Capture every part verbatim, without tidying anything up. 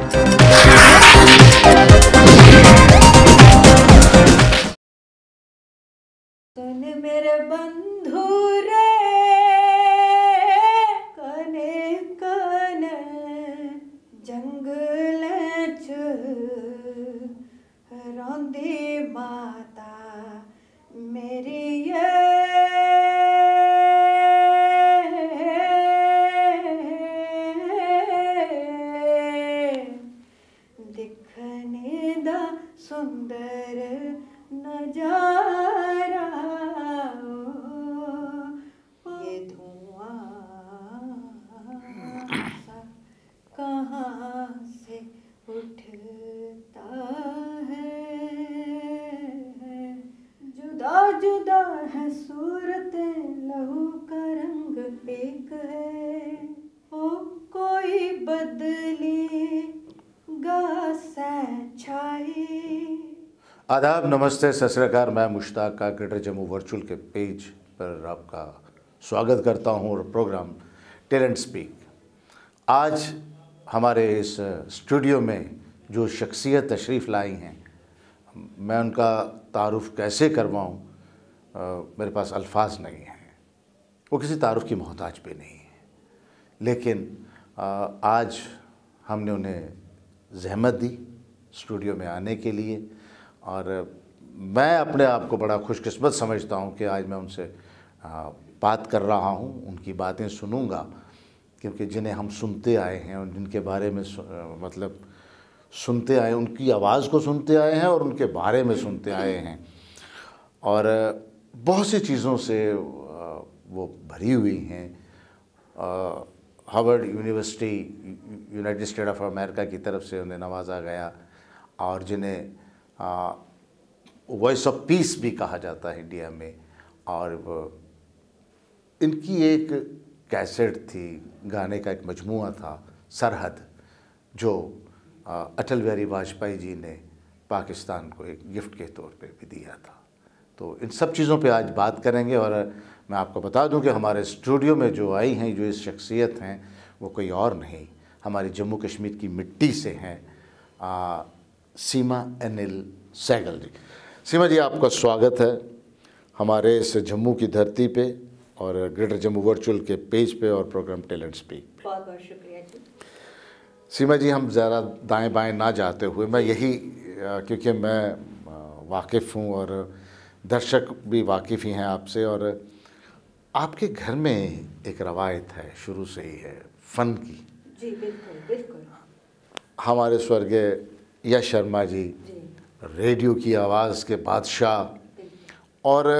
सुन मेरे बंधु रे कने कने जंगल च रोंदी माता मेरी ये दिखने दा सुंदर नजारा ये धुआं सा कहाँ से उठता है जुदा जुदा है सूरतें लहू का रंग एक है ओ कोई बदली गा सच्चाई। आदाब, नमस्ते, सत श्री अकाल। मैं मुश्ताक का ग्रेटर जम्मू वर्चुअल के पेज पर आपका स्वागत करता हूं और प्रोग्राम टैलेंट स्पीक। आज हमारे इस स्टूडियो में जो शख्सियत तशरीफ़ लाई हैं, मैं उनका तारुफ़ कैसे करवाऊं, आ, मेरे पास अल्फाज नहीं हैं। वो किसी तारुफ़ की मोहताज भी नहीं है, लेकिन आ, आज हमने उन्हें ज़हमत दी स्टूडियो में आने के लिए और मैं अपने आप को बड़ा खुशकिस्मत समझता हूं कि आज मैं उनसे बात कर रहा हूं, उनकी बातें सुनूंगा, क्योंकि जिन्हें हम सुनते आए हैं और जिनके बारे में सु, मतलब सुनते आए, उनकी आवाज़ को सुनते आए हैं और उनके बारे में सुनते आए हैं और बहुत सी चीज़ों से वो भरी हुई हैं। Harvard University United State of America की तरफ से उन्हें नवाजा गया और जिन्हें वॉइस ऑफ पीस भी कहा जाता है इंडिया में। और इनकी एक कैसेट थी, गाने का एक मजमूआ था, सरहद, जो अटल बिहारी वाजपेयी जी ने पाकिस्तान को एक गिफ्ट के तौर पे भी दिया था। तो इन सब चीज़ों पे आज बात करेंगे और मैं आपको बता दूं कि हमारे स्टूडियो में जो आई हैं, जो इस शख्सियत हैं, वो कोई और नहीं, हमारी जम्मू कश्मीर की मिट्टी से हैं, आ, सीमा अनिल सहगल जी। सीमा जी, आपका स्वागत है हमारे इस जम्मू की धरती पे और ग्रेटर जम्मू वर्चुअल के पेज पे और प्रोग्राम टैलेंट स्पीक पे। बहुत बहुत शुक्रिया जी। सीमा जी, हम ज़रा दाएं बाएं ना जाते हुए, मैं यही, क्योंकि मैं वाकिफ़ हूँ और दर्शक भी वाकिफ़ ही हैं आपसे, और आपके घर में एक रवायत है, शुरू से ही है, फ़न की। जी बिल्कुल बिल्कुल। हमारे स्वर्गीय यश शर्मा जी, जी, रेडियो की आवाज़ के बादशाह और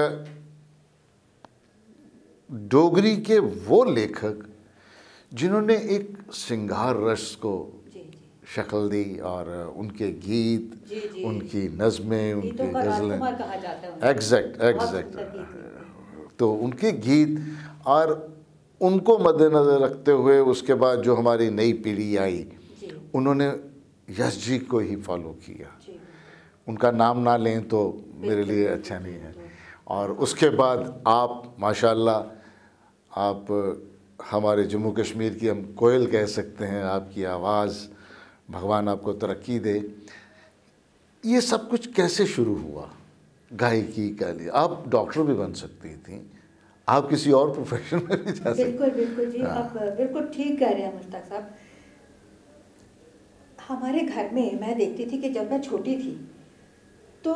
डोगरी के वो लेखक जिन्होंने एक श्रृंगार रस को जी, जी। शक्ल दी और उनके गीत, जी, जी। उनकी नज़में, उनकी गज़लें, कहा जाता है एग्जैक्ट एग्जैक्ट तो उनके गीत और उनको मद्देनज़र रखते हुए उसके बाद जो हमारी नई पीढ़ी आई, उन्होंने यश जी को ही फॉलो किया। उनका नाम ना लें तो मेरे लिए अच्छा नहीं है। और उसके बाद आप माशाल्लाह, आप हमारे जम्मू कश्मीर की हम कोयल कह सकते हैं, आपकी आवाज़, भगवान आपको तरक्की दे। ये सब कुछ कैसे शुरू हुआ गायकी का लिए? आप डॉक्टर भी बन सकती थी, आप किसी और प्रोफेशन में भी जा सकती। बिल्कुल बिल्कुल जी, आप बिल्कुल ठीक कह रहे हैं मुश्ताक साहब। हमारे घर में मैं देखती थी कि जब मैं छोटी थी तो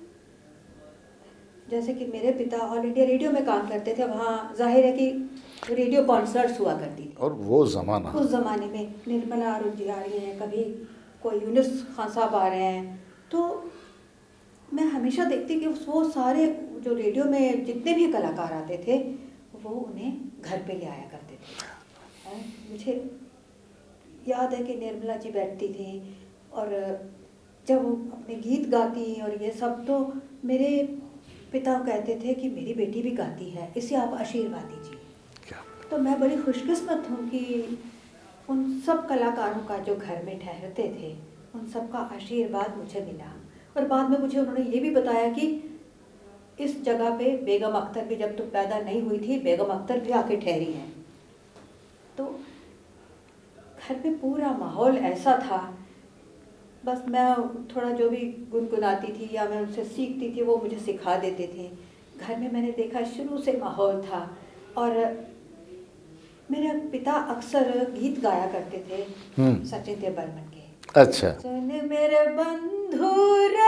जैसे कि मेरे पिता ऑल इंडिया रेडियो में काम करते थे, वहाँ जाहिर है कि रेडियो कॉन्सर्ट्स हुआ करती थी। और वो ज़माना, उस ज़माने में निर्मला अरुण जी आ रही हैं, कभी कोई यूनुस खान साहब आ रहे हैं, तो मैं हमेशा देखती कि वो सारे जो रेडियो में जितने भी कलाकार आते थे वो उन्हें घर पे ले आया करते थे। मुझे याद है कि निर्मला जी बैठती थी और जब वो अपने गीत गाती और ये सब, तो मेरे पिता कहते थे कि मेरी बेटी भी गाती है, इसे आप आशीर्वाद दीजिए। तो मैं बड़ी खुशकिस्मत हूँ कि उन सब कलाकारों का जो घर में ठहरते थे, उन सब का आशीर्वाद मुझे मिला। और बाद में मुझे उन्होंने ये भी बताया कि इस जगह पे बेगम अख्तर भी जब तुम पैदा नहीं हुई थी, बेगम अख्तर भी आके ठहरी हैं। तो घर में पूरा माहौल ऐसा था बस मैं थोड़ा जो भी गुनगुनाती थी या मैं उनसे सीखती थी वो मुझे सिखा देते थे। घर में मैंने देखा शुरू से माहौल था और मेरे पिता अक्सर गीत गाया करते थे सचिन देव बर्मन के। अच्छा। सुन मेरे बंधु रे,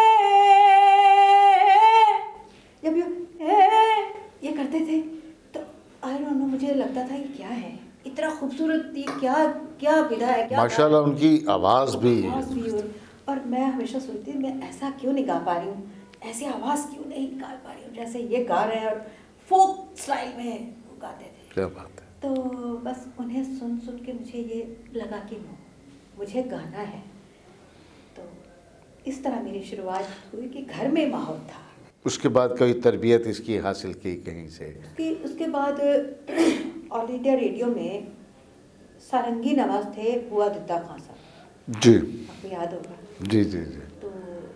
जब ये ये करते थे तो आई डोंट नो, मुझे लगता था कि क्या है, इतना खूबसूरत, क्या क्या विधा है, क्या माशाल्लाह उनकी आवाज़ भी, आवाज़ भी। और, और मैं हमेशा सोचती हूँ मैं ऐसा क्यों नहीं गा पा रही हूँ, ऐसी आवाज़ क्यों नहीं निकाल पा रही हूँ जैसे ये गा रहे हैं और फोक स्टाइल में गाते थे। क्या बात है। तो बस उन्हें सुन सुन के मुझे ये लगा कि मुझे गाना है। तो इस तरह मेरी शुरुआत हुई कि घर में माहौल था। उसके बाद कोई तरबियत इसकी हासिल की कहीं से? उसके उसके बाद ऑल इंडिया रेडियो में सारंगी नवाज थे बुआ दिद्दा खान साहब जी, आपको याद होगा। जी जी जी। तो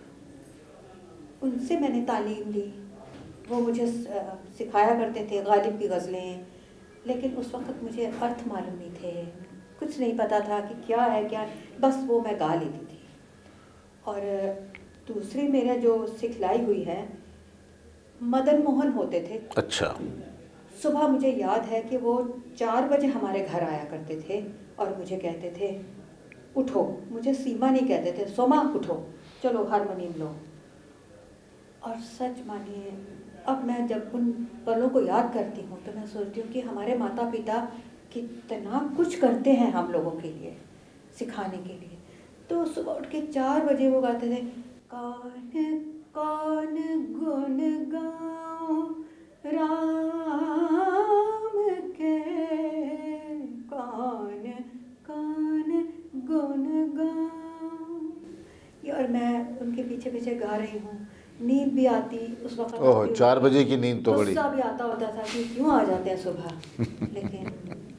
उनसे मैंने तालीम ली, वो मुझे सिखाया करते थे गालिब की गज़लें, लेकिन उस वक्त मुझे अर्थ मालूम नहीं थे, कुछ नहीं पता था कि क्या है क्या, बस वो मैं गा लेती थी। और दूसरी मेरा जो सिखलाई हुई है, मदन मोहन होते थे। अच्छा। सुबह मुझे याद है कि वो चार बजे हमारे घर आया करते थे और मुझे कहते थे उठो, मुझे सीमा नहीं कहते थे, सोमा उठो, चलो हारमोनियम लो। और सच मानिए अब मैं जब उन पलों को याद करती हूँ तो मैं सोचती हूँ कि हमारे माता पिता कितना कुछ करते हैं हम लोगों के लिए, सिखाने के लिए। तो सुबह उठ के चार बजे वो गाते थे, कौन कौन गुन गाऊं राम के, कौन कौन गुन गाऊं। और मैं उनके पीछे पीछे गा रही हूँ, नींद भी आती उस वक्त। ओह, चार बजे की नींद तो बड़ी, गुस्सा भी आता होता था कि क्यों आ जाते हैं सुबह, लेकिन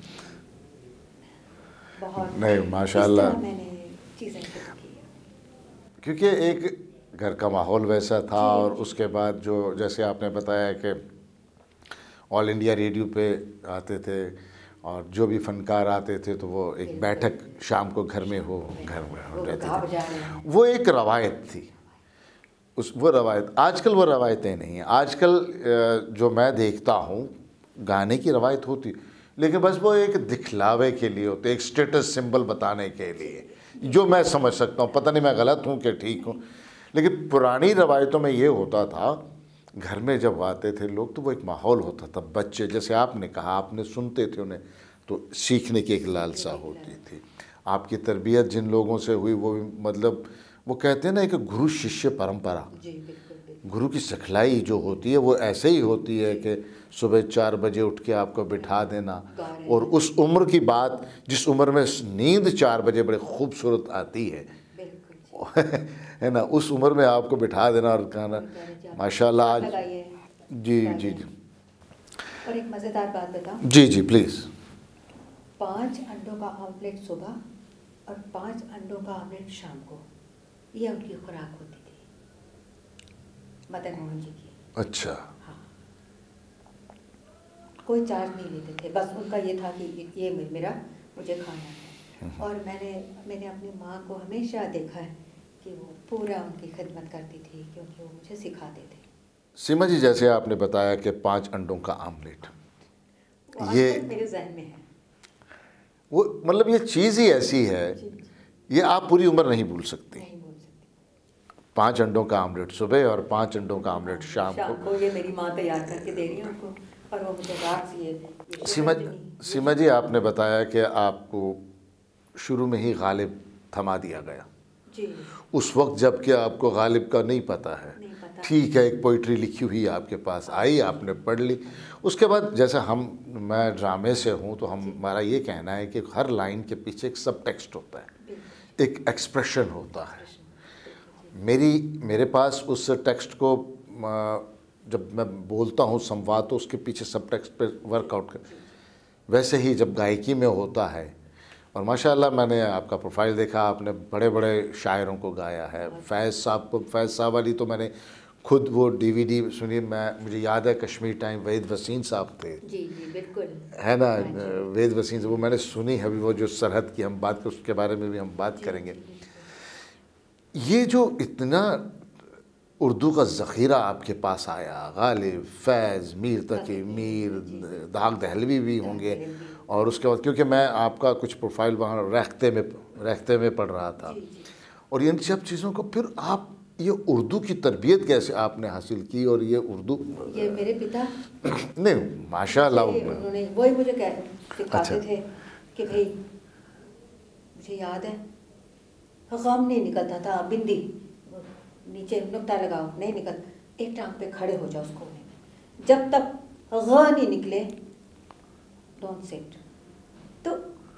बहुत नहीं माशाल्लाह, इस तरह मैंने चीज़ें शुरू की। क्योंकि एक घर का माहौल वैसा था। और उसके बाद जो जैसे आपने बताया कि ऑल इंडिया रेडियो पे आते थे और जो भी फनकार आते थे तो वो एक बैठक शाम को घर में हो घर में हो जाती थी, वो एक रवायत थी। उस वो रवायत, आजकल वो रवायतें नहीं हैं। आजकल जो मैं देखता हूँ गाने की रवायत होती, लेकिन बस वो एक दिखलावे के लिए होते, एक स्टेटस सिंबल बताने के लिए, जो मैं समझ सकता हूँ। पता नहीं मैं गलत हूँ कि ठीक हूँ, लेकिन पुरानी रवायतों में ये होता था, घर में जब आते थे लोग तो वो एक माहौल होता था। बच्चे, जैसे आपने कहा, आपने सुनते थे उन्हें तो सीखने की एक लालसा होती थी। आपकी तरबियत जिन लोगों से हुई वो मतलब वो कहते हैं ना एक गुरु शिष्य परंपरा, गुरु की सिखलाई जो होती है वो ऐसे ही होती है कि सुबह चार बजे उठ के आपको बिठा देना, और उस उम्र की बात जिस उम्र में नींद चार बजे बड़े खूबसूरत आती है है ना, उस उम्र में आपको बिठा देना और कहना माशाल्लाह। आज जी जी जी। और एक मज़ेदार बात बताऊं? जी जी प्लीज़। पाँच अंडों का ऑमलेट सुबह और पाँच अंडों का ऑमलेट शाम को, ये उनकी खुराक होती थी मदन मोहन जी की। अच्छा। हाँ, कोई चार्ज नहीं लेते थे, बस उनका ये था कि ये मेरा मुझे खाना है। और मैंने मैंने अपनी माँ को हमेशा देखा है कि वो पूरा उनकी खिदमत करती थी, क्योंकि वो मुझे सिखाते थे। सीमा जी, जैसे आपने बताया कि पाँच अंडों का आमलेट, ये मेरे जहन में है, वो मतलब ये चीज़ ही ऐसी है, ये आप पूरी उम्र नहीं भूल सकती। नहीं भूल सकती। पाँच अंडों का आमलेट सुबह और पाँच अंडों का आमलेट शाम शाम को। को ये मेरी माँ तैयार करके दे रही है उनको, और वो मुझे रात से ये सीमा सीमा जी, आपने बताया कि आपको शुरू में ही गालिब थमा दिया गया जी। उस वक्त, जबकि आपको गालिब का नहीं पता है। ठीक है, एक पोइट्री लिखी हुई आपके पास आई, आपने पढ़ ली। उसके बाद जैसे हम, मैं ड्रामे से हूँ तो हम हमारा ये कहना है कि हर लाइन के पीछे एक सब टेक्स्ट होता है, एक एक्सप्रेशन होता है। मेरी मेरे पास उस टेक्स्ट को जब मैं बोलता हूँ संवाद, तो उसके पीछे सब टेक्स्ट पे वर्कआउट कर, वैसे ही जब गायकी में होता है। और माशाल्लाह मैंने आपका प्रोफाइल देखा, आपने बड़े बड़े शायरों को गाया है। फैज़ साहब को, फैज़ साहब वाली तो मैंने खुद वो डीवीडी सुनी। मैं मुझे याद है कश्मीर टाइम वहीद वसीम साहब थे, जी जी बिल्कुल, है ना, वहीद वसीम से वो मैंने सुनी है। अभी वो जो सरहद की हम बात कर, उसके बारे में भी हम बात करेंगे। ये जो इतना उर्दू का ज़ख़ीरा आपके पास आया, गालिब, फैज़, मीर तकी, मीर, दाग दहलवी भी होंगे, और उसके बाद क्योंकि मैं आपका कुछ प्रोफाइल वहाँ रेख्ते में रेख्ते में पढ़ रहा था, और इन सब चीज़ों को फिर आप ये उर्दू की तरबियत कैसे आपने हासिल की? और ये उर्दू ये मेरे पिता नहीं माशाअल्लाह उन्होंने वही मुझे कह सिखाते अच्छा। थे कि भाई, मुझे याद है गम नहीं निकलता था, बिंदी नीचे नुक्ता लगाओ नहीं निकल, एक टांग पे खड़े हो जाओ उसको में, जब तक ग नहीं निकले डोंट सिट। तो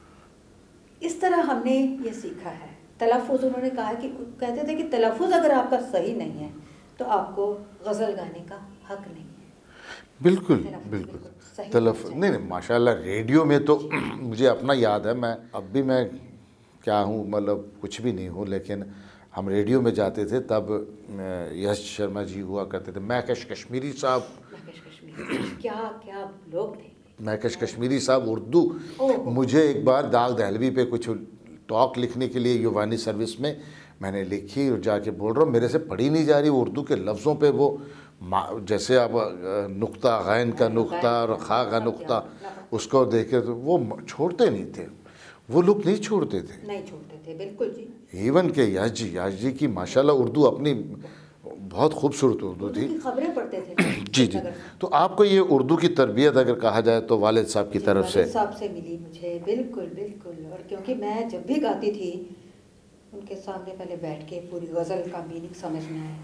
इस तरह हमने ये सीखा है। तलफ़ुज़ उन्होंने कहा कि कहते थे कि तलफ़ुज़ अगर आपका सही नहीं है तो आपको गज़ल गाने का हक नहीं है। बिल्कुल तलफ़ुज़ बिल्कुल सही तलफ होना नहीं नहीं माशाल्लाह, रेडियो में तो मुझे अपना याद है, मैं अब भी मैं क्या हूँ, मतलब कुछ भी नहीं हूँ, लेकिन हम रेडियो में जाते थे तब अ, यश शर्मा जी हुआ करते थे, महकश कश्मीरी साहब, महकश कश्मीरी क्या क्या लोग थे। महकश कश्मीरी साहब उर्दू, ओह। मुझे एक बार दाग दहलवी पे कुछ टॉक लिखने के लिए युवानी सर्विस में मैंने लिखी, और जाके बोल रहा हूँ मेरे से पढ़ी नहीं जा रही उर्दू के लफ्ज़ों पे, वो मा- जैसे अब अ, नुक्ता, गैन का नुक्ता और खा का नुक्ता, उसको देखे तो वो म- छोड़ते नहीं थे, वो लोग नहीं छोड़ते थे। नहीं छोड़ते थे, बिल्कुल जी। इवन के याज जी याज जी की माशाल्लाह उर्दू अपनी बहुत खूबसूरत उर्दू उर्दू थी। की खबरें पढ़ते थे जी जी। श्रीनगर में। तो आपको ये उर्दू की तरबियत अगर कहा जाए तो वालिद साहब की जी, तरफ से? वालिद साहब से मिली मुझे, बिल्कुल बिल्कुल। और क्योंकि मैं जब भी गाती थी उनके सामने पहले बैठ के पूरी गज़ल का मीनिंग समझना है,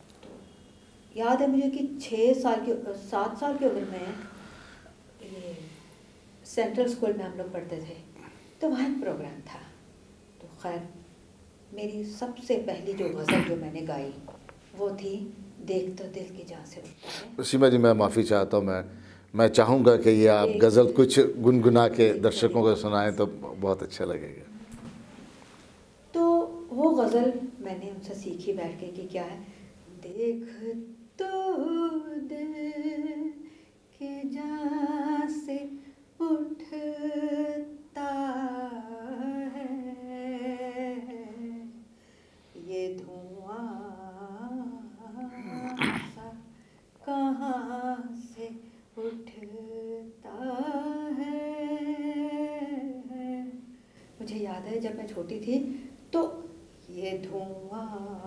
तो याद है मुझे कि छः साल की सात साल की उम्र में ये सेंट्रल स्कूल में हम लोग पढ़ते थे, तो वहाँ एक प्रोग्राम था। तो खैर मेरी सबसे पहली जो गज़ल जो मैंने गाई वो थी देख तो दिल की जान से उठता है। सीमा जी, मैं माफ़ी चाहता हूँ, मैं मैं चाहूँगा कि ये आप एक- गज़ल कुछ गुनगुना के दर्शकों को सुनाएं तो बहुत अच्छा लगेगा। तो वो गज़ल मैंने उनसे सीखी बैठ के कि क्या है, देख तो दिल के जान से उठता है, ये धुआं सा कहाँ से उठता है। मुझे याद है जब मैं छोटी थी तो ये धुआं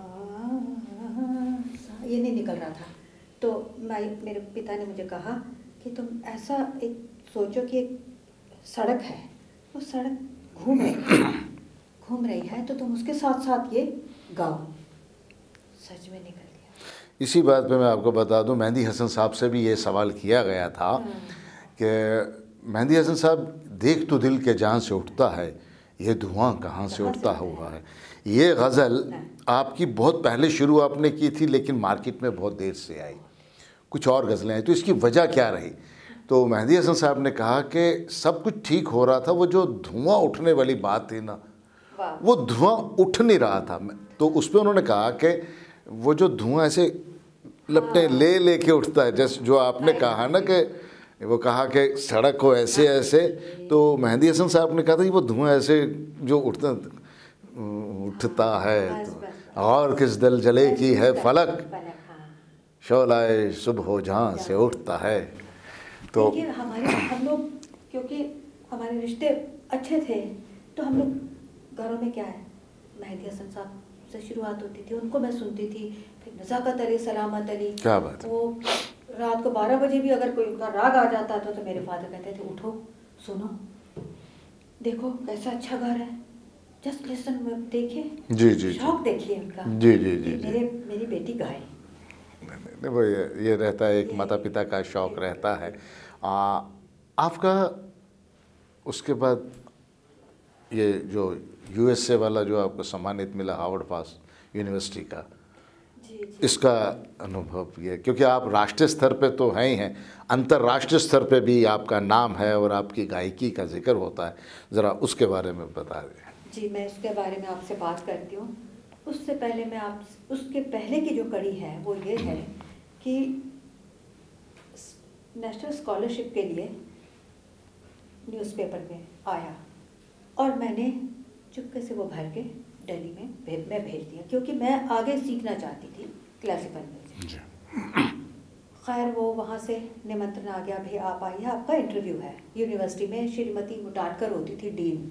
सा ये नहीं निकल रहा था, तो मैं मेरे पिता ने मुझे कहा कि तुम ऐसा एक सोचो कि एक सड़क है, वो सड़क घूम रही है घूम रही है तो तुम उसके साथ साथ ये गाओ। सच में निकल गया। इसी बात पे मैं आपको बता दूं, मेहंदी हसन साहब से भी ये सवाल किया गया था कि मेहंदी हसन साहब, देख तो दिल के जान से उठता है, ये धुआं कहाँ से उठता हुआ है। ये गज़ल आपकी बहुत पहले शुरू आपने की थी, लेकिन मार्केट में बहुत देर से आई, कुछ और गज़लें आई, तो इसकी वजह क्या रही? तो मेहंदी हसन साहब ने कहा कि सब कुछ ठीक हो रहा था, वो जो धुआं उठने वाली बात थी ना, वो धुआं उठ नहीं रहा था। तो उस पर उन्होंने कहा कि वो जो धुआं ऐसे लपटें ले ले के उठता है, जैसे जो आपने कहा ना कि वो कहा कि सड़क को ऐसे ऐसे, तो मेहंदी हसन साहब ने कहा था कि वो धुआं ऐसे जो उठता उठता है, तो और किस दिल जले की है फलक, शोलाए सुबह जहाँ से उठता है। तो देखिए हमारे हम लोग क्योंकि हमारे रिश्ते अच्छे थे, तो हम लोग घरों में क्या है, मेहंदी हसन साहब से शुरुआत होती थी, उनको मैं सुनती थी, फिर नज़ाकत अली, सलामत अली। क्या बात है। वो रात को बारह बजे भी अगर कोई उनका राग आ जाता था तो मेरे फादर कहते थे उठो सुनो, देखो कैसा अच्छा गा रहा है, जस्ट लिसन, देखिए जी जी जी शौक देखिए उनका। जी जी जी जी मेरे मेरी बेटी गाए। नहीं, वो ये ये रहता है, एक माता पिता का शौक़ रहता है। आ, आपका उसके बाद ये जो यूएसए वाला जो आपको सम्मानित मिला हार्वर्ड पास यूनिवर्सिटी का, जी जी। इसका अनुभव ये, क्योंकि आप राष्ट्रीय स्तर पे तो हैं ही हैं, अंतर्राष्ट्रीय स्तर पे भी आपका नाम है और आपकी गायकी का जिक्र होता है, ज़रा उसके बारे में बता दें। जी मैं उसके बारे में आपसे बात करती हूँ। उससे पहले मैं आप उसके पहले की जो कड़ी है वो ये है कि नेशनल स्कॉलरशिप के लिए न्यूज़पेपर में आया और मैंने चुपके से वो भर के दिल्ली में भे, मैं भेज दिया, क्योंकि मैं आगे सीखना चाहती थी क्लासिकल म्यूज़िक। खैर वो वहाँ से निमंत्रण आ गया, भाई आप आइए, आपका इंटरव्यू है यूनिवर्सिटी में। श्रीमती मुटाटकर होती थी डीन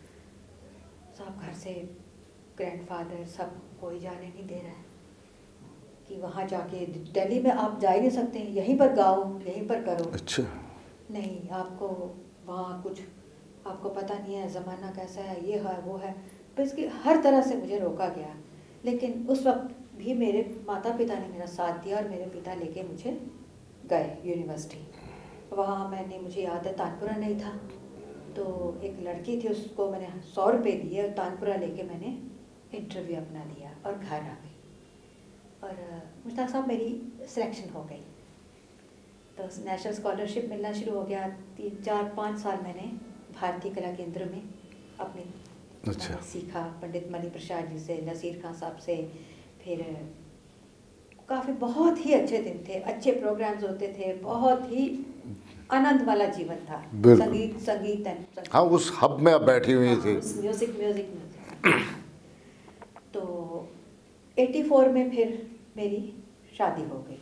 साहब, घर से ग्रैंडफादर सब कोई जाने नहीं दे रहा है कि वहाँ जाके, दिल्ली में आप जा ही नहीं सकते, यहीं पर गाओ, यहीं पर करो। अच्छा। नहीं, आपको वहाँ कुछ, आपको पता नहीं है ज़माना कैसा है, ये है वो है, तो इसकी हर तरह से मुझे रोका गया। लेकिन उस वक्त भी मेरे माता पिता ने मेरा साथ दिया और मेरे पिता लेके मुझे गए यूनिवर्सिटी। वहाँ मैंने, मुझे याद है तानपुरा नहीं था, तो एक लड़की थी, उसको मैंने सौ रुपये दिए और तानपुरा लेके मैंने इंटरव्यू अपना दिया और घर आ गई। और मुश्ताक साहब मेरी सिलेक्शन हो गई, तो नेशनल स्कॉलरशिप मिलना शुरू हो गया। तीन चार पाँच साल मैंने भारतीय कला केंद्र में अपने अच्छा। सीखा, पंडित मणि प्रसाद जी से, नसीर खान साहब से। फिर काफ़ी बहुत ही अच्छे दिन थे, अच्छे प्रोग्राम्स होते थे, बहुत ही आनंद वाला जीवन था। संगीत संगीत संगीत हाँ, उस हब में आप बैठी हुई थी। म्यूजिक म्यूजिक म्यूजिक तो चौरासी में फिर मेरी शादी हो गई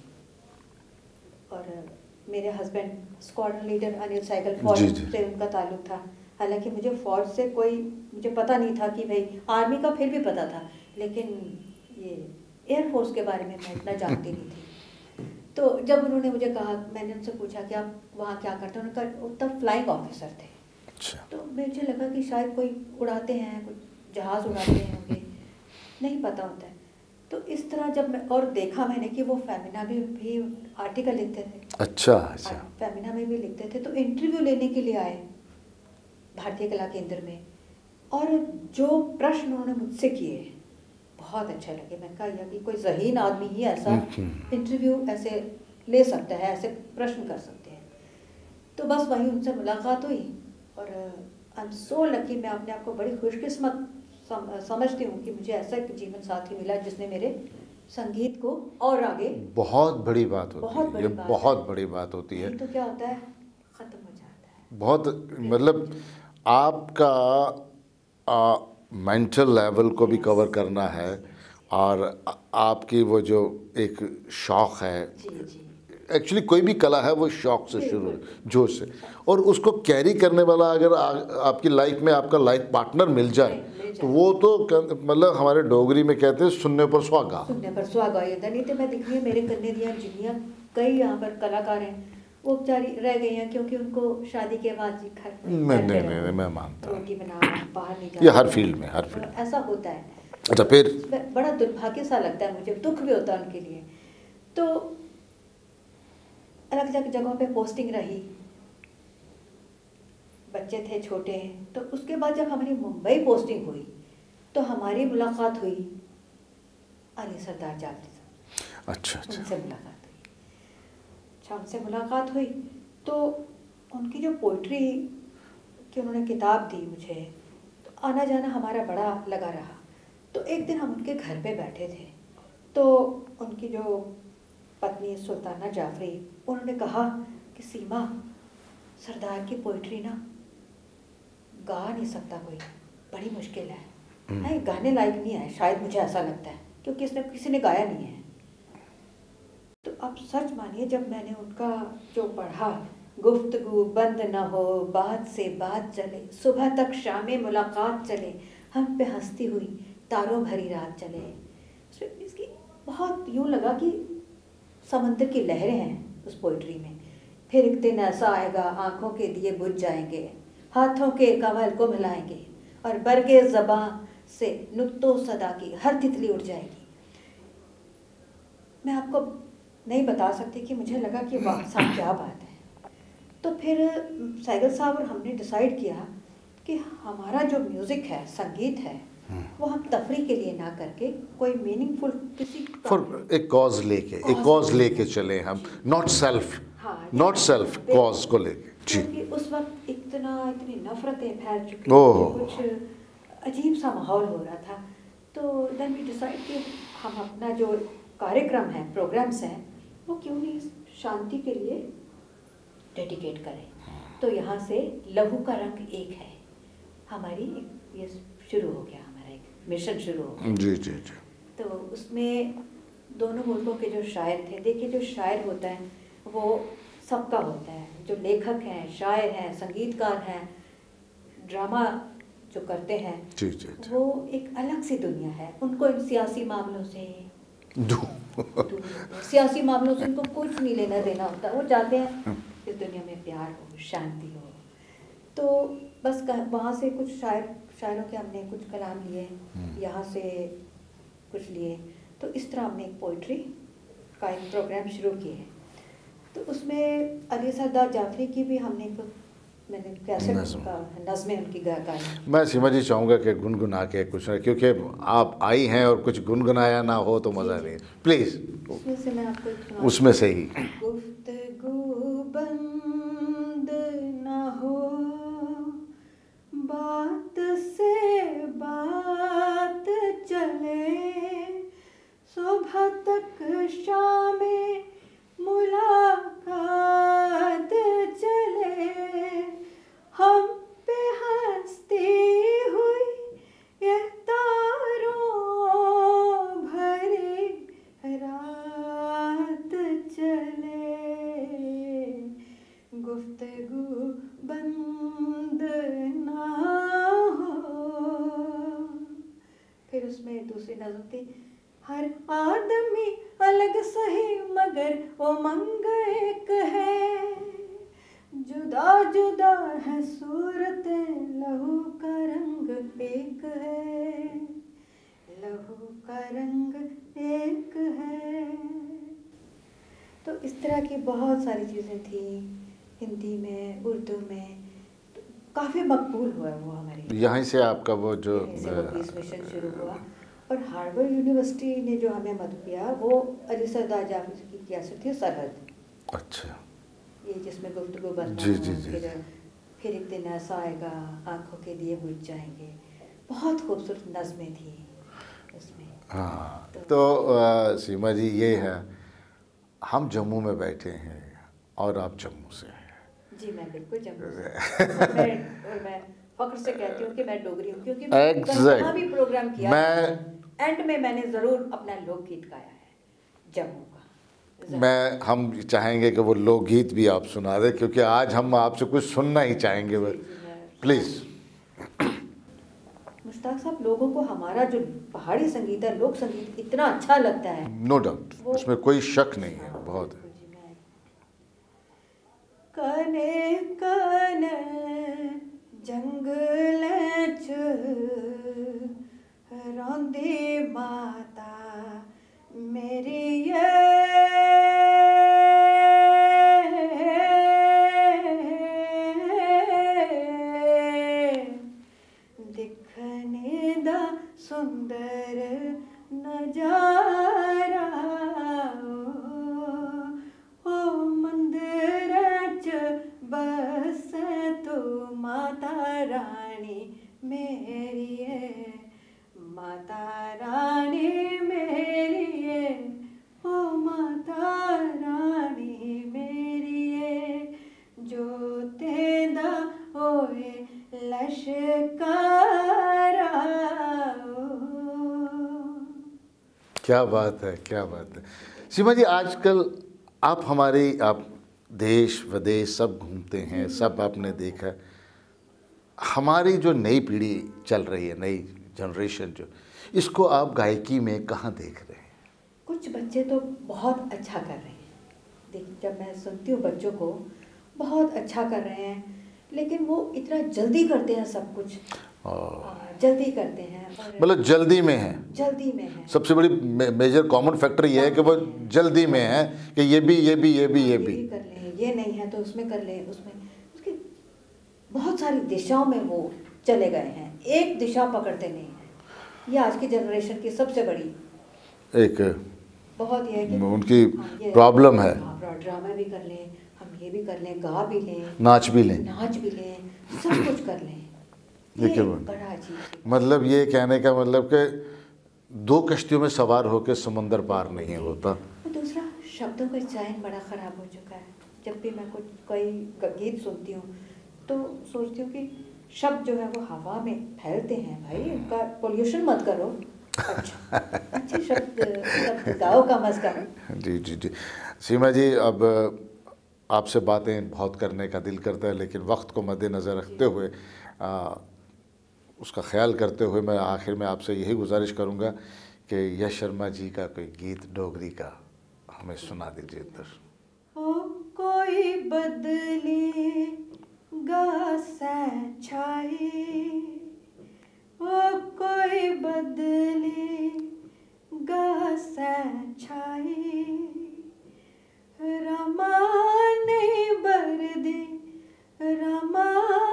और मेरे हस्बैंड स्क्वाड्रन लीडर अनिल साइकिल फौज से उनका ताल्लुक था। हालांकि मुझे फौज से कोई, मुझे पता नहीं था कि भाई, आर्मी का फिर भी पता था, लेकिन ये एयरफोर्स के बारे में मैं इतना जानती नहीं थी। तो जब उन्होंने मुझे कहा, मैंने उनसे पूछा कि आप वहाँ क्या करते हैं, उन्होंने कहा तब फ्लाइंग ऑफिसर थे। अच्छा। तो मुझे लगा कि शायद कोई उड़ाते हैं, कुछ जहाज़ उड़ाते हैं होंगे, नहीं पता होता है। तो इस तरह जब मैं, और देखा मैंने कि वो फेमिना में भी आर्टिकल लिखते थे। अच्छा अच्छा। फेमिना में भी लिखते थे, तो इंटरव्यू लेने के लिए आए भारतीय कला केंद्र में, और जो प्रश्न उन्होंने मुझसे किए बहुत अच्छे लगे। मैंने कहा यह कि कोई ज़हीन आदमी ही ऐसा इंटरव्यू ऐसे ले सकता है, ऐसे प्रश्न कर सकते हैं। तो बस वहीं उनसे मुलाकात हुई और आई एम सो लकी, मैं अपने आप को बड़ी खुशकिस्मत सम, समझती हूँ कि मुझे ऐसा एक जीवन साथी मिला जिसने मेरे संगीत को और आगे, बहुत बड़ी बात होती बहुत है, बड़ी ये बात बहुत है। बड़ी बात होती है। तो क्या होता है, ख़त्म हो जाता है। बहुत, मतलब आपका मेंटल लेवल को भी कवर करना है, और आ- आपकी वो जो एक शौक़ है, जी जी, एक्चुअली कोई भी कला है वो शौक़ से शुरू, जोश से, और उसको कैरी करने वाला अगर आ, आपकी लाइफ में आपका लाइफ पार्टनर मिल जाए तो वो तो मतलब हमारे डोगरी में कहते हैं सुनने पर सुहागा। सुनने पर सुहागा होता नहीं। तो मैं दिख रही हूँ मेरे कन्ने दियाँ जिन्नियाँ, कई यहाँ पर कलाकार हैं, वो बेचारी रह गई हैं क्योंकि उनको शादी के बाद जी घर नहीं नहीं नहीं, मैं मानता हूँ, रोटी बनाना, बाहर नहीं जाना, ये हर फील्ड में, हर फील्ड में ऐसा होता है। अच्छा, फिर बड़ा दुर्भाग्य सा लगता है मुझे, दुख भी होता है उनके लिए। तो अलग अलग जगहों पे पोस्टिंग रही, बच्चे थे छोटे, तो उसके बाद जब हमारी मुंबई पोस्टिंग हुई तो हमारी मुलाकात हुई अली सरदार जाफरी साहब। अच्छा अच्छा, उनसे मुलाकात हुई। अच्छा, उनसे मुलाकात हुई तो उनकी जो पोइट्री की उन्होंने किताब दी मुझे, तो आना जाना हमारा बड़ा लगा रहा। तो एक दिन हम उनके घर पे बैठे थे, तो उनकी जो पत्नी सुल्ताना जाफरी, उन्होंने कहा कि सीमा, सरदार की पोइट्री ना गा नहीं सकता कोई, बड़ी मुश्किल है, नहीं गाने लायक नहीं है शायद, मुझे ऐसा लगता है, क्योंकि इसने किसी ने गाया नहीं है। तो अब सच मानिए, जब मैंने उनका जो पढ़ा, गुफ्तगू बंद न हो, बात से बात चले, सुबह तक शामे मुलाकात चले, हम पे हंसती हुई तारों भरी रात चले, उसमें इसकी बहुत यूँ लगा कि समंदर की लहरें हैं उस पोइट्री में। फिर एक दिन ऐसा आएगा, आँखों के दिए बुझ जाएंगे, हाथों के कमल को मिलाएंगे, और बरगे ज़बां से नुक्तो सदा की हर तितली उड़ जाएगी। मैं आपको नहीं बता सकती कि मुझे लगा कि वाह साहब क्या बात है। तो फिर सैगल साहब और हमने डिसाइड किया कि हमारा जो म्यूज़िक है, संगीत है, वो हम तफरी के लिए ना करके कोई मीनिंगफुल किसी फॉर एक कॉज लेके, एक कॉज लेके चले हम, not self, not self, cause को लेके जी। क्योंकि उस वक्त इतना इतनी नफरतें फैल चुकी ओह। थी, कुछ अजीब सा माहौल हो रहा था। तो देन वी डिसाइड कि हम अपना जो कार्यक्रम है, प्रोग्राम्स हैं, वो क्यों नहीं शांति के लिए डेडिकेट करें। तो यहाँ से लहू का रंग एक है, हमारी ये शुरू हो गया हमारा एक मिशन शुरू हो गया। जी जी जी। तो उसमें दोनों मुल्कों के जो शायर थे, देखिए जो शायर होता है वो सबका होता है, जो लेखक हैं, शायर हैं, संगीतकार हैं, ड्रामा जो करते हैं, जी जी जी। वो एक अलग सी दुनिया है। उनको इन सियासी मामलों से दूर दूर होते हैं। सियासी मामलों से उनको कुछ नहीं लेना देना होता। वो चाहते हैं इस दुनिया में प्यार हो, शांति हो। तो बस वहाँ से कुछ शायर शायरों के हमने कुछ कलाम लिए, यहाँ से कुछ लिए, तो इस तरह हमने एक पोइट्री का एक प्रोग्राम शुरू किया है। तो उसमें अली सरदार जाफरी की भी हमने एक मैंने कैसे का नज़्में उनकी गा गाई। मैं सीमा जी चाहूँगा कि गुनगुना के कुछ ना, क्योंकि आप आई हैं और कुछ गुनगुनाया ना हो तो मज़ा नहीं। प्लीज़ उसमें से मैं आपको एक उसमें से ही। गुफ्तगू बंद ना हो, बात से बात चले, सुबह तक शाम मुलाकात चले, हम पे हंसती हुई ये तारों भरी रात चले, गुफ्तगू बंद ना हो। फिर उसमें दूसरी नज़म थी, हर आदमी अलग सही मगर उमंग एक है, जुदा जुदा है सूरत लहू का रंग एक है, लहू का रंग एक है। तो इस तरह की बहुत सारी चीज़ें थी, हिंदी में, उर्दू में, तो काफ़ी मकबूल हुआ वो हमारे यहीं से आपका वो जो यहीं से वो पीस मिशन शुरू हुआ। और हार्वर्ड यूनिवर्सिटी ने जो हमें मदद किया वो अली सरदार जाफरी की रियासत थी सरहद। अच्छा। ये जिसमें गुफ्तगू बनना, जी जी जी। फिर फिर एक दिन ऐसा आएगा आंखों के दिए बुझ जाएंगे, बहुत खूबसूरत नज़में थी उसमें। हाँ तो, तो आ, सीमा जी ये है, हम जम्मू में बैठे हैं और आप जम्मू से हैं। जी मैं बिल्कुल जम्मू से और मैं और मैं फख्र से कहती हूँ कि मैं डोगरी हूँ, क्योंकि कहाँ भी प्रोग्राम किया मैं एंड में मैंने ज़रूर अपना लोकगीत गाया है जम्मू का। मैं हम चाहेंगे कि वो लोकगीत भी आप सुना दें, क्योंकि आज हम आपसे कुछ सुनना ही चाहेंगे। प्लीज़। मुश्ताक साहब, लोगों को हमारा जो पहाड़ी संगीत है, लोक संगीत इतना अच्छा लगता है। नो डाउट, उसमें कोई शक नहीं है, बहुत है। कने कने जंगल रोंदी माता मेरी ये दिखने दा सुंदर नजारा, ओ मंदिर च बस तू माता रानी मेरी है, माता रानी मेरी है, ओ माता रानी मेरी है, जो तेदा होए लश्कारा। क्या बात है, क्या बात है। सीमा जी, आजकल आप हमारी आप देश विदेश सब घूमते हैं, सब आपने देखा है। हमारी जो नई पीढ़ी चल रही है, नई जनरेशन जो, इसको आप गायकी में कहाँ देख रहे हैं? कुछ बच्चे तो बहुत अच्छा कर रहे हैं। देख, जब मैं सुनती हूँ बच्चों को, बहुत अच्छा कर रहे हैं, लेकिन वो इतना जल्दी करते हैं सब कुछ, जल्दी करते हैं, मतलब जल्दी में है, जल्दी में है। सबसे बड़ी मे, मेजर कॉमन फैक्टर ये है कि वो जल्दी में है कि ये भी ये भी ये भी ये भी कर लें, ये नहीं है तो उसमें कर लें, उसमें उसकी बहुत सारी दिशाओं में वो चले गए हैं, एक दिशा पकड़ते नहीं हैं। ये आज की जनरेशन की सबसे बड़ी एक बहुत ये है कि उनकी प्रॉब्लम है। ड्रामा भी कर लें, हम ये भी कर लें, गा भी लें, नाच भी लें, नाच भी लें, सब कुछ कर लें। देखिए बड़ा अजीब, मतलब ये कहने का मतलब कि दो कश्तियों में सवार होकर समंदर पार नहीं होता। और दूसरा, शब्दों का चयन बड़ा ख़राब हो चुका है। जब भी मैं कुछ कोई गीत सुनती हूँ तो सोचती हूँ कि शब्द जो है वो हवा में फैलते हैं भाई, उनका पोल्यूशन मत करो। अच्छा अच्छे शब्द शब्द गाओ कम अज़ कम। जी जी जी सीमा जी, अब आपसे बातें बहुत करने का दिल करता है, लेकिन वक्त को मद्देनज़र रखते हुए आ, उसका ख्याल करते हुए मैं आखिर में आपसे यही गुजारिश करूँगा कि यश शर्मा जी का कोई गीत डोगरी का हमें सुना दीजिए। इधर ओ कोई बदले गा छाई, ओ कोई बदले गा छाई, रमा नहीं बर दे रमा,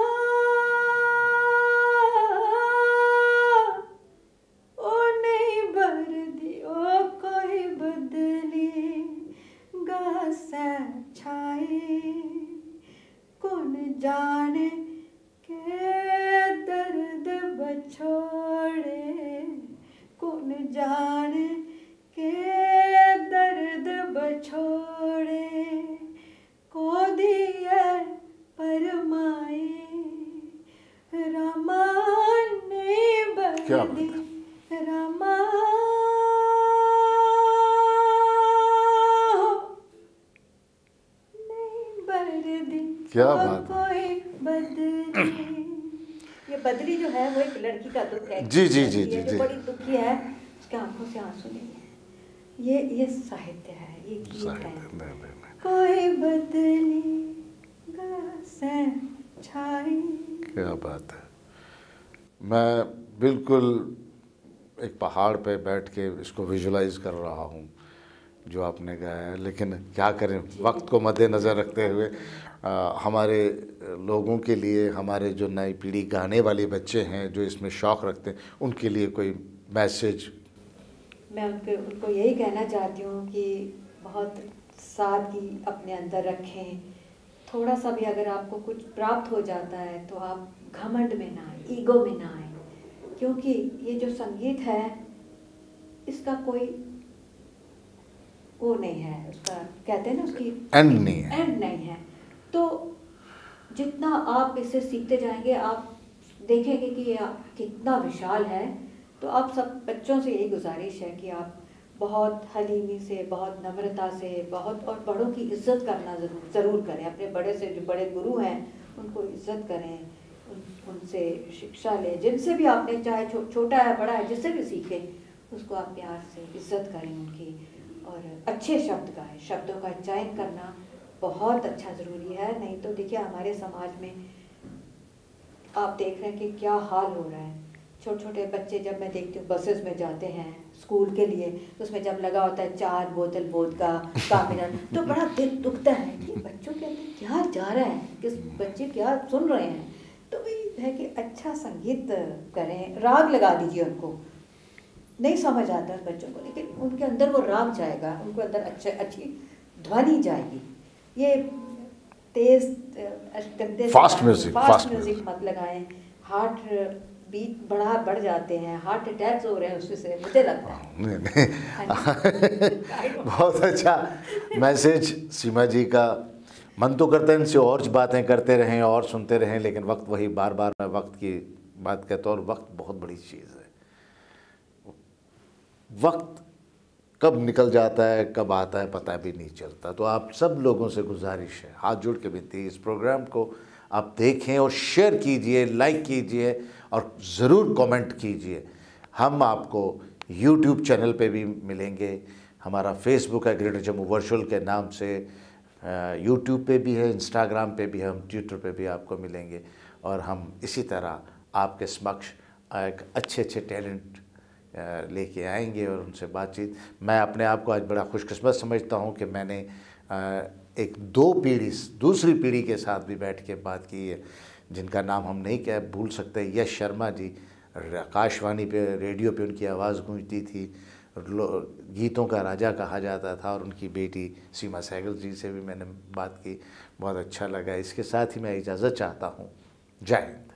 ओ नहीं बर दे ओ कोई बदले गा छाई, कौन जाने के दर्द बछोड़े, कौन जाने के दर्द बछोड़े, को दिए परमाई, रमा ने क्या बरदी रमा, नहीं बरदी क्या ओ बात है। कोई बदली। ये बदली जो है वो एक लड़की का दुख है। जी, जी, जी, लड़की है जी, जो जी। बड़ी दुखी है, उसके आंखों से आंसू नहीं है। ये ये साहित्य है, ये गीत है। साहित्य, नहीं, नहीं, नहीं। कोई बदली गासे छाई। क्या बात है। मैं बिल्कुल एक पहाड़ पे बैठ के इसको विजुलाइज कर रहा हूँ जो आपने गाया है, लेकिन क्या करें, वक्त को मद्देनज़र रखते हुए आ, हमारे लोगों के लिए, हमारे जो नई पीढ़ी गाने वाले बच्चे हैं जो इसमें शौक़ रखते हैं, उनके लिए कोई मैसेज। मैं उनको उनको यही कहना चाहती हूँ कि बहुत सादगी अपने अंदर रखें। थोड़ा सा भी अगर आपको कुछ प्राप्त हो जाता है तो आप घमंड में ना आए, ईगो में ना आए, क्योंकि ये जो संगीत है इसका कोई वो नहीं है, उसका कहते हैं ना उसकी एंड नहीं है। एंड नहीं है। तो जितना आप इसे सीखते जाएंगे आप देखेंगे कि ये कितना विशाल है। तो आप सब बच्चों से यही गुजारिश है कि आप बहुत हलीमी से, बहुत नम्रता से, बहुत और बड़ों की इज्जत करना ज़रूर ज़रूर करें। अपने बड़े से, जो बड़े गुरु हैं उनको इज्जत करें, उन, उनसे शिक्षा लें। जिनसे भी आपने, चाहे छो, छोटा है बड़ा है, जिससे भी सीखें उसको आप प्यार से इज्जत करें उनकी, और अच्छे शब्द गाएं। शब्दों का चयन करना बहुत अच्छा ज़रूरी है। नहीं तो देखिए हमारे समाज में आप देख रहे हैं कि क्या हाल हो रहा है। छोटे छोटे बच्चे, जब मैं देखती हूँ बसेस में जाते हैं स्कूल के लिए, तो उसमें जब लगा होता है चार बोतल वोदका का मिनट, तो बड़ा दिल दुखता है कि बच्चों के अंदर क्या जा रहा है, किस बच्चे क्या सुन रहे हैं। तो वही है कि अच्छा संगीत करें, राग लगा दीजिए उनको। नहीं समझ आता है बच्चों को, लेकिन उनके अंदर वो राग जाएगा, उनको अंदर अच्छे अच्छी ध्वनि जाएगी। ये तेज गंदे फास्ट म्यूजिक फास्ट म्यूजिक मत लगाएं। हार्ट बीट बढ़ा बढ़ जाते हैं, हार्ट अटैक्स हो रहे हैं उससे से, मुझे लगता है। नहीं नहीं बहुत अच्छा मैसेज सीमा जी का। मन तो करता है इनसे और बातें करते रहें और सुनते रहें, लेकिन वक्त वही बार बार मैं वक्त की बात कहता हूँ, और वक्त बहुत बड़ी चीज़ है। वक्त कब निकल जाता है, कब आता है, पता भी नहीं चलता। तो आप सब लोगों से गुजारिश है, हाथ जोड़ के विनती, इस प्रोग्राम को आप देखें और शेयर कीजिए, लाइक कीजिए और ज़रूर कमेंट कीजिए। हम आपको यूट्यूब चैनल पे भी मिलेंगे। हमारा फेसबुक है ग्रेटर जम्मू वर्चुअल के नाम से, यूट्यूब पे भी है, इंस्टाग्राम पे भी, हम ट्विटर पे भी आपको मिलेंगे। और हम इसी तरह आपके समक्ष एक अच्छे अच्छे टैलेंट लेके आएंगे और उनसे बातचीत। मैं अपने आप को आज बड़ा खुशकिस्मत समझता हूँ कि मैंने एक दो पीढ़ी, दूसरी पीढ़ी के साथ भी बैठ के बात की है, जिनका नाम हम नहीं कह भूल सकते। यश शर्मा जी, आकाशवाणी पे, रेडियो पे उनकी आवाज़ गूंजती थी, गीतों का राजा कहा जाता था। और उनकी बेटी सीमा सहगल जी से भी मैंने बात की, बहुत अच्छा लगा। इसके साथ ही मैं इजाज़त चाहता हूँ। जय हिंद।